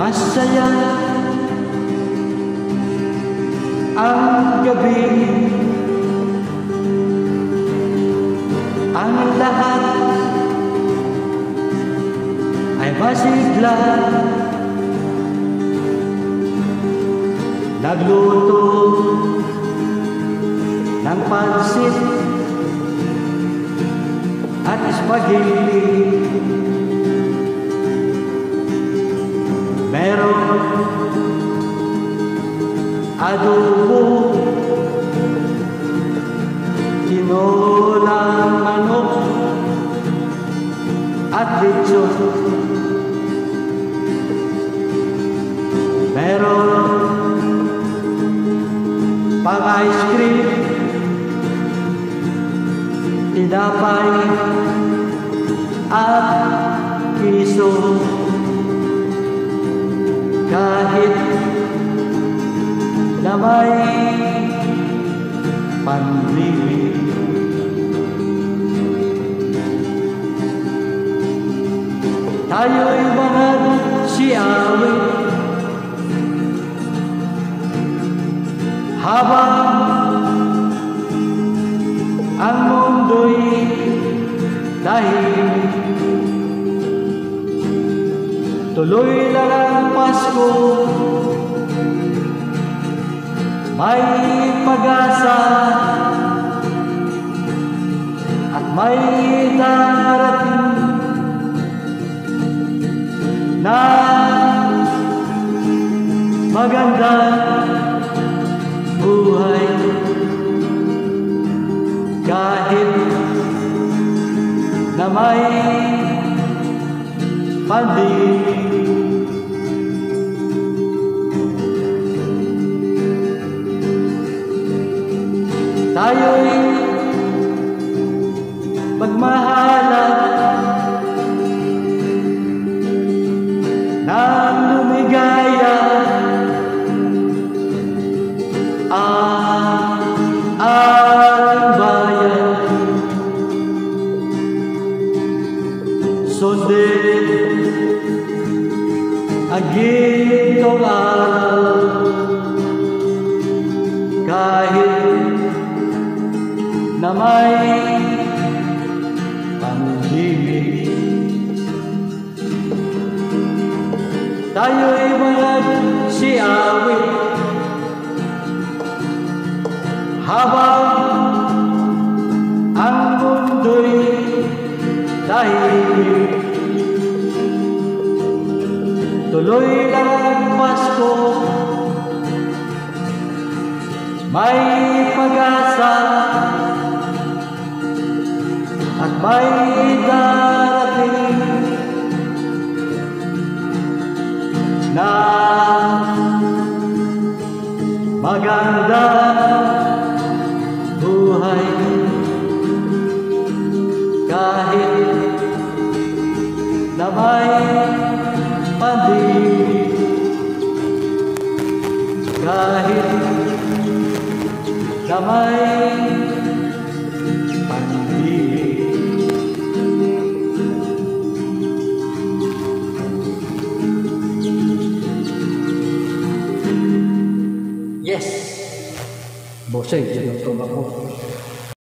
Masaya ang gabi, ang lahat ay masigla. Nagluto ng pansit at spaghetti. Meron adobo, tinolang manok at lechon. Meron pang ice cream, tinapay at kiso. Kahit na may pandemik, tayo'y mga siyawin habang ang mundo'y tahimik. Tuloy lang ang Pasko, may pag-asa at may darating na magandang buhay. Kahit na may pandemik, tayo'y magmahalan ng lumigaya. Ang bayan, sundin ang gintong araw. Kahit na may pandemik, tayo'y mga siyawin habang ang mundo'y tahimik. Tuloy lang ang Pasko, may pag-asa at may darating na magandang buhay. Kahit na may pandemik, kahit na may pandemik, yes, bosay, sinutong ako.